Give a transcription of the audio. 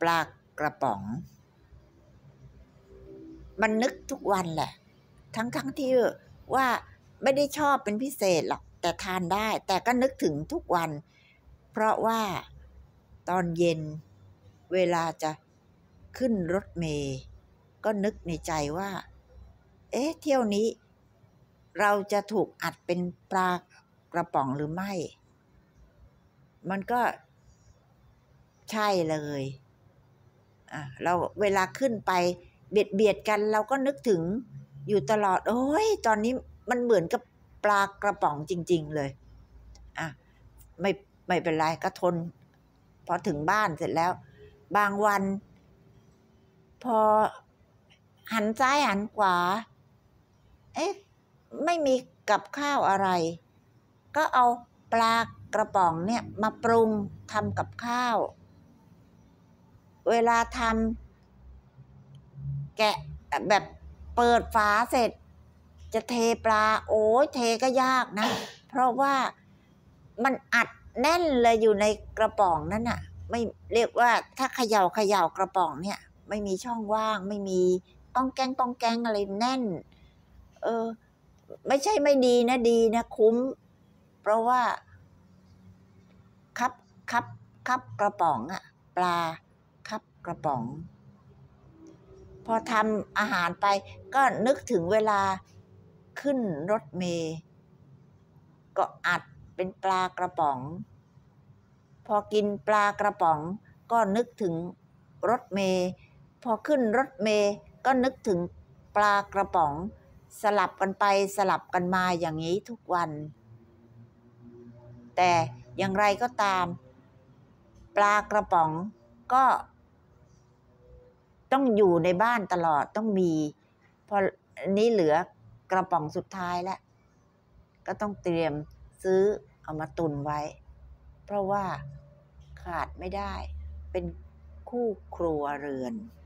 ปลากระป๋องมันนึกทุกวันแหละทั้งที่ว่าไม่ได้ชอบเป็นพิเศษหรอกแต่ทานได้แต่ก็นึกถึงทุกวันเพราะว่าตอนเย็นเวลาจะขึ้นรถเมล์ก็นึกในใจว่าเที่ยวนี้เราจะถูกอัดเป็นปลากระป๋องหรือไม่มันก็ใช่เลยเราเวลาขึ้นไปเบียดกันเราก็นึกถึงอยู่ตลอดโอ้ยตอนนี้มันเหมือนกับปลากระป๋องจริงๆเลยไม่เป็นไรก็ทนพอถึงบ้านเสร็จแล้วบางวันพอหันซ้ายหันขวาไม่มีกับข้าวอะไรก็เอาปลากระป๋องเนี่ยมาปรุงทำกับข้าวเวลาทำแกะแบบเปิดฝาเสร็จจะเทปลาโอ้ยเทก็ยากนะเพราะว่ามันอัดแน่นเลยอยู่ในกระป๋องนั้นน่ะไม่เรียกว่าถ้าเขย่ากระป๋องเนี่ยไม่มีช่องว่างไม่มีก้องแกงอะไรแน่นไม่ใช่ไม่ดีนะดีนะคุ้มเพราะว่าคับกระป๋องปลาคับกระป๋องพอทำอาหารไปก็นึกถึงเวลาขึ้นรถเมล์ก็อัดเป็นปลากระป๋องพอกินปลากระป๋องก็นึกถึงรถเมล์พอขึ้นรถเมล์ก็นึกถึงปลากระป๋องสลับกันไปสลับกันมาอย่างนี้ทุกวันแต่อย่างไรก็ตามปลากระป๋องก็ต้องอยู่ในบ้านตลอดต้องมีพอนี้เหลือกระป๋องสุดท้ายแล้วก็ต้องเตรียมซื้อเอามาตุนไว้เพราะว่าขาดไม่ได้เป็นคู่ครัวเรือน